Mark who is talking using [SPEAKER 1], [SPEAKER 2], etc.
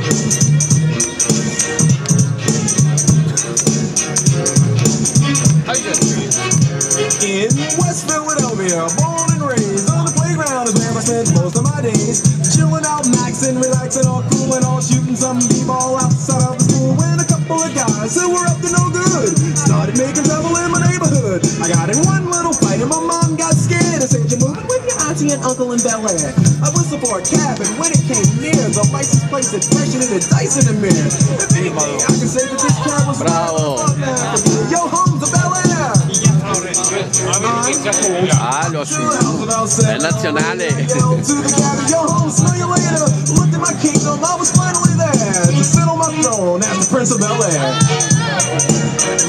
[SPEAKER 1] In West Philadelphia, born and raised, on the playground is where I spent most of my days. Chilling out, maxing, relaxing, all cool and all, shooting some b-ball outside of the school. When a couple of guys who were up to no good started making trouble in my neighborhood. I got in one little fight and my mom got scared and said, "You're moving with your auntie and uncle in Bel Air." I whistled for a cab and when it came near, the license plate said "Freshen in the dice in the mirror." If anything, I can say that this cab was
[SPEAKER 2] Bravo.
[SPEAKER 1] Yo, home to Bel Air.
[SPEAKER 2] Ah, lo ha assunto. È nazionale.
[SPEAKER 1] Looked at my kingdom, I was finally there to sit on my throne as the Prince of Bel Air.